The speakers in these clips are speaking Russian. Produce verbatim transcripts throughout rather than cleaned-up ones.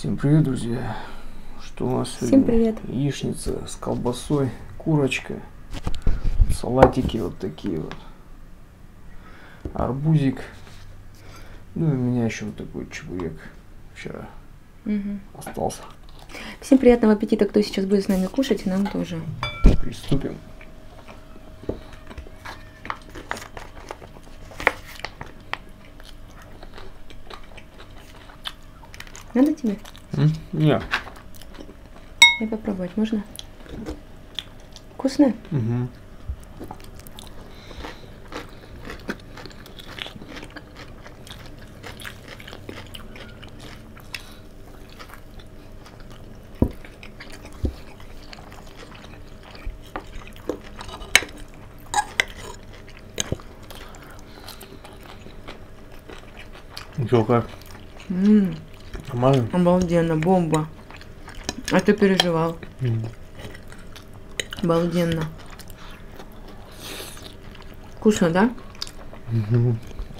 Всем привет, друзья! Что у нас сегодня? Всем привет! Яичница с колбасой, курочка, салатики вот такие вот, арбузик, ну и у меня еще вот такой чебурек вчера угу. остался. Всем приятного аппетита, кто сейчас будет с нами кушать, и нам тоже. Приступим. Надо тебе? Нет. Я попробовать можно? Вкусно? Угу. Ничего как? Ммм, Нормально? обалденно, бомба. А ты переживал? Mm. Обалденно. Вкусно, да? Mm-hmm.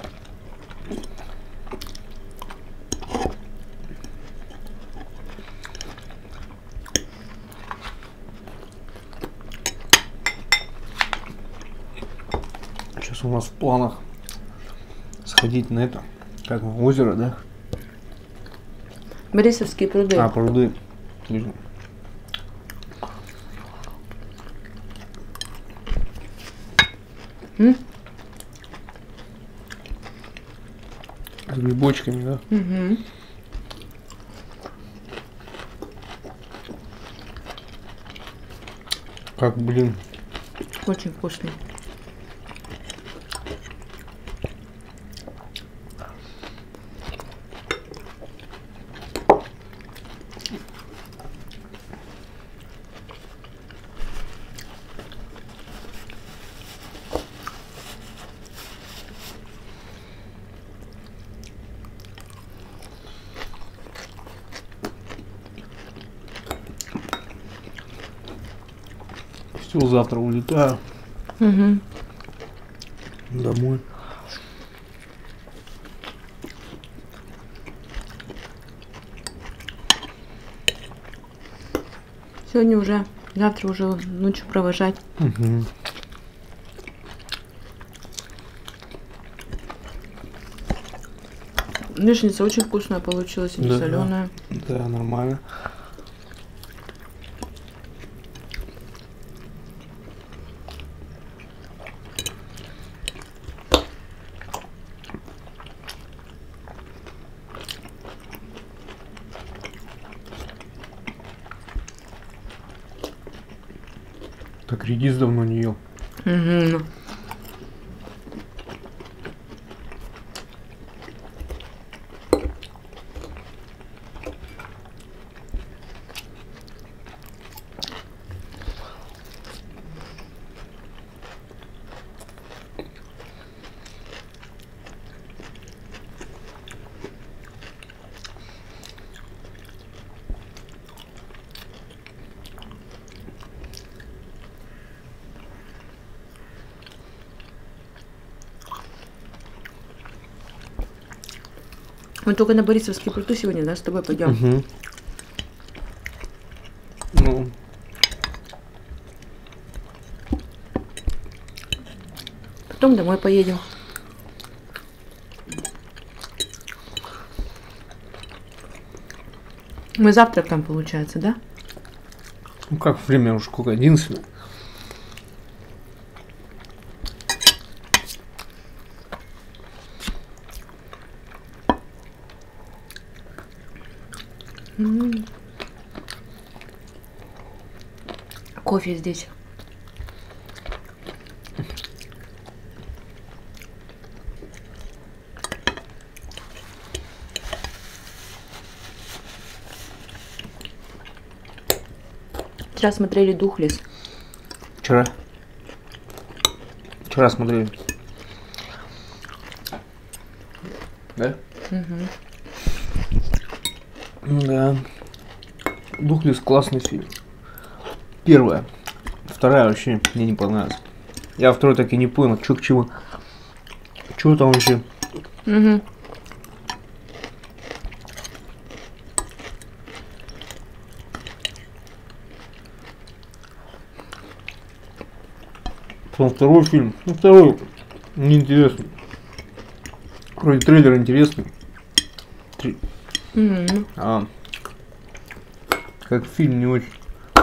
Сейчас у нас в планах сходить на это, как в озеро, да? Борисовские пруды. А, пруды. М? С грибочками, да? Угу. Как, блин. Очень вкусный. Все, завтра улетаю. Угу. Домой. Сегодня уже, завтра уже ночью провожать. Угу. Яичница очень вкусная получилась, не Да, соленая. Да, нормально. Так редис давно не ел. Угу. Мы только на Борисовские пруды сегодня, да, с тобой пойдем. Угу. Ну. Потом домой поедем. Мы завтрак там, получается, да? Ну как время уже сколько? одиннадцать. М-м. Кофе здесь. Вчера смотрели «Духлесс». Вчера. Вчера смотрели. Да? Угу. Да. Духлесс классный фильм. Первая. Вторая вообще мне не понравилась. Я второй так и не понял, что к чему. Что там вообще? Угу. Потом второй фильм. Ну, второй неинтересный. Вроде трейлер интересный. Три. М. А как фильм не очень.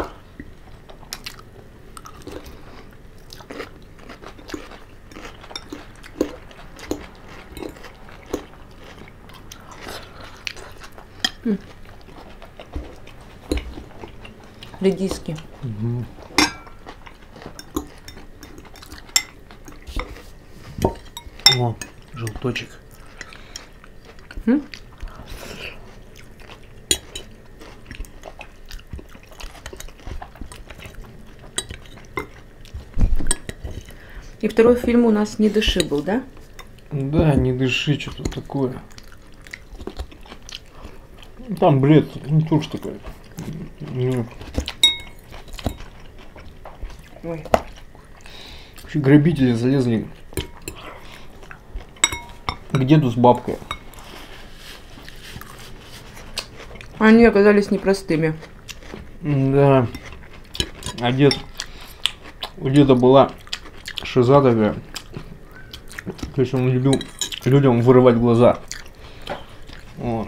Редиски. Мгм. О, желточек. М? И второй фильм у нас «Не дыши» был, да? Да, не дыши, что-то такое. Там бред, ну тоже такой. Ну, Ой. вообще грабители залезли к деду с бабкой. Они оказались непростыми. Да. А дед, у деда была шиза такая. То есть он любил людям вырывать глаза. Вот.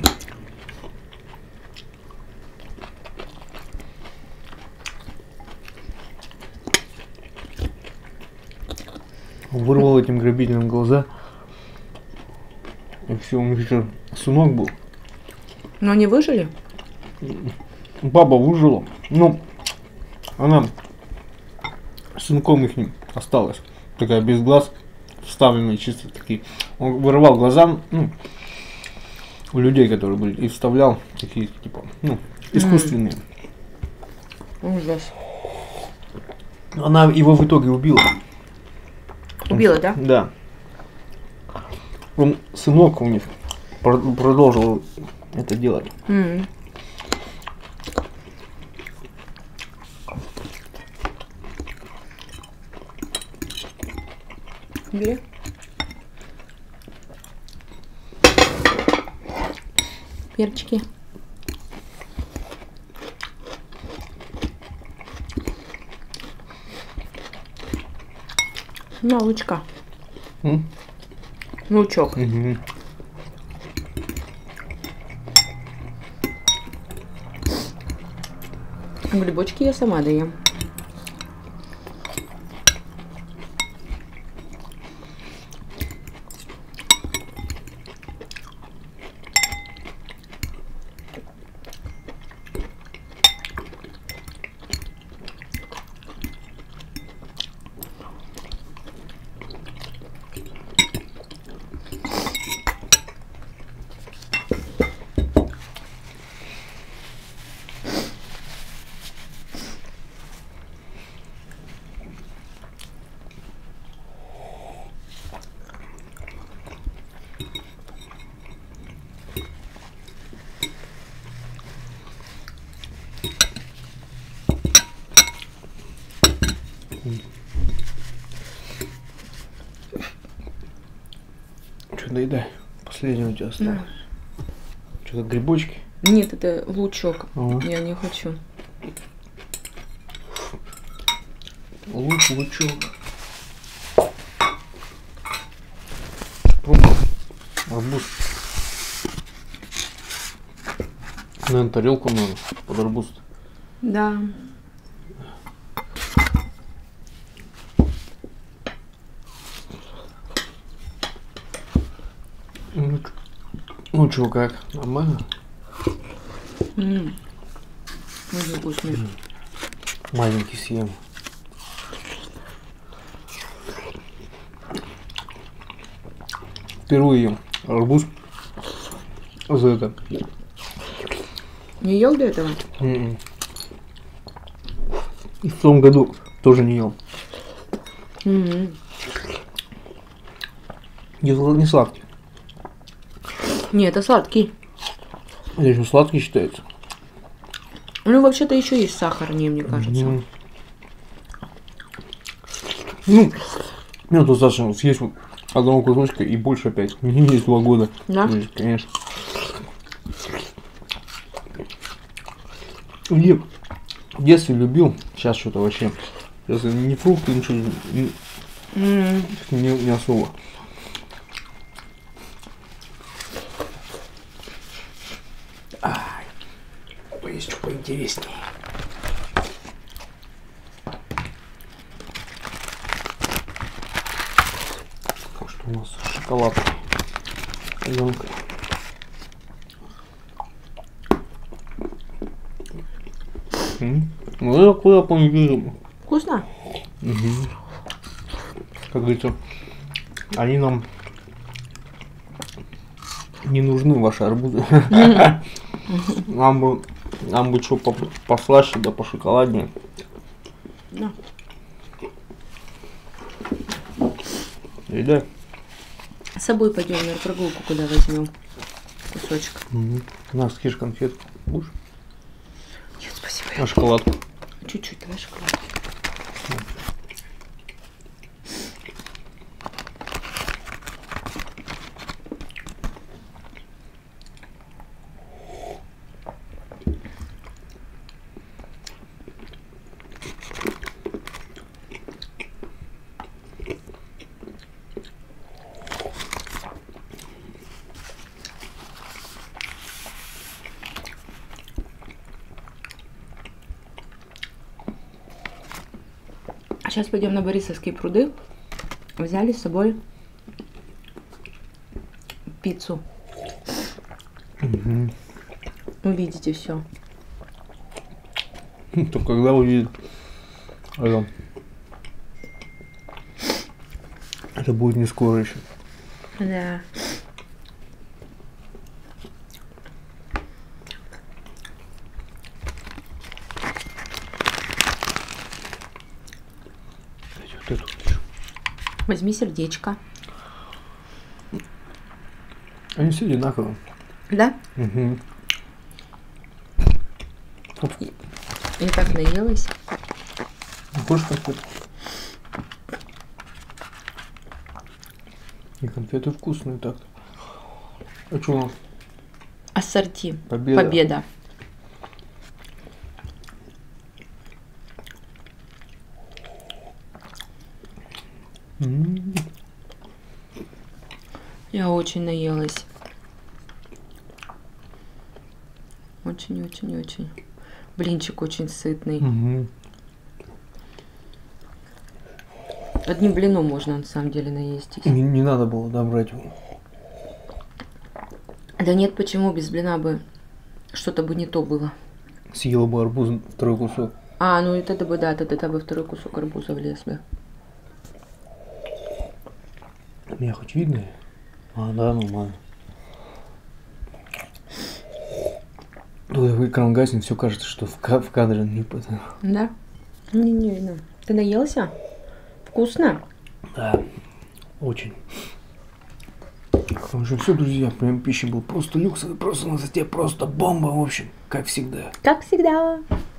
Вырвал этим грабителям глаза. И все, у них еще сынок был. Но они выжили? Баба выжила. Ну, она с сынком их осталась. Такая без глаз, вставленные чисто такие. Он вырывал глаза, ну, у людей, которые были, и вставлял такие, типа, ну, искусственные. Ужас. Она его в итоге убила. Убила, да? Да. Он, сынок у них про- продолжил это делать. М. Бери. Перчики. На, лучка. М? Лучок. Мгм. Грибочки я сама доем. Что, доедай? Последнее у тебя осталось. Что-то грибочки. Нет, это лучок. Ага. Я не хочу. Лук, лучок. Пробуй. Арбуз. Наверное, тарелку надо под арбуз. Да. Ну чё, как? Нормально? М. Очень вкусный. Маленький съем. Впервые ем арбуз за это. Не ел до этого? М-м. И в том году тоже не ел. М. Не, сла- не сладкий. Не, это сладкий. Это еще сладкий считается. Ну, вообще-то еще есть сахар в ней, мне кажется. М. Ну, мне достаточно съесть вот одного кусочка и больше опять. Мне есть два года. Да? То есть, конечно. Я в детстве любил, сейчас что-то вообще. Сейчас ни фрукты, ничего, ни- М, Не, не особо. Ай, есть что поинтереснее. Что у нас шоколад. Пленка. Ну, какое по-моему. Вкусно? Угу. Как говорится, они нам не нужны, ваши арбузы. Нам бы, нам бы что послаще, да пошоколаднее. Да. Еда. С собой пойдем на прогулку, куда возьмем кусочек. Угу. На, съешь конфетку. Будешь? Нет, спасибо. А шоколадку? Чуть-чуть, давай шоколад. Сейчас пойдем на Борисовские пруды. Взяли с собой пиццу. Угу. Увидите все. То когда увидит. Это, это будет не скоро еще. Да. Вот эту еще. Возьми сердечко. Они все одинаковые. Да? Угу. Я так наелась. Хочешь конфеты? И конфеты вкусные так-то. А что у нас? Ассорти. Победа. Победа. М-м-м. Я очень наелась. Очень-очень-очень. Блинчик очень сытный. Угу. Одним блином можно на самом деле наесть. Не, не надо было, да, брать его. Да нет, почему без блина бы что-то бы не то было. Съела бы арбуз второй кусок. А, ну и тогда бы, да, тогда бы второй кусок арбуза влез бы. Меня хоть видно? А, да, нормально. Ой, экран гаснет, все кажется, что в, ка в кадре не потом. Да? Не, не видно. Ты наелся? Вкусно? Да, очень. В общем, все, друзья, прием пищи был просто люксовый, просто на высоте, просто бомба, в общем, как всегда. Как всегда.